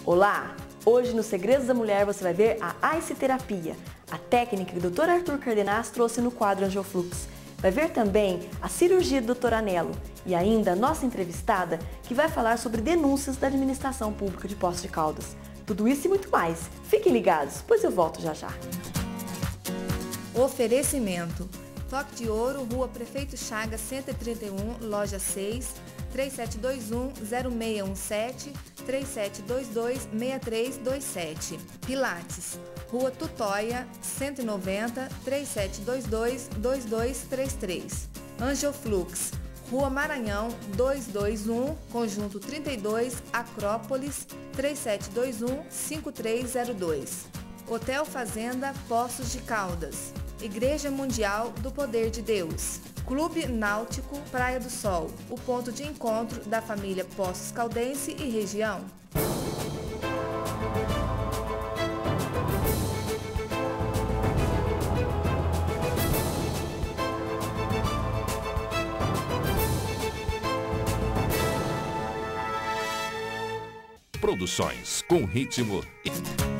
Olá! Hoje no Segredos da Mulher você vai ver a ICE Terapia, a técnica que o Dr. Arthur Cardenaz trouxe no quadro Angioflux. Vai ver também a cirurgia do Dr. Anelo e ainda a nossa entrevistada que vai falar sobre denúncias da administração pública de Poços de Caldas. Tudo isso e muito mais. Fiquem ligados, pois eu volto já já. Oferecimento: Toque de Ouro, Rua Prefeito Chagas 131, Loja 6, 3721-0617, 3722-6327. Pilates, Rua Tutóia 190, 3722-2233. Angioflux, Rua Maranhão 221, Conjunto 32, Acrópolis 3721-5302. Hotel Fazenda Poços de Caldas. Igreja Mundial do Poder de Deus. Clube Náutico Praia do Sol, o ponto de encontro da família Poços Caldense e região. Produções com ritmo.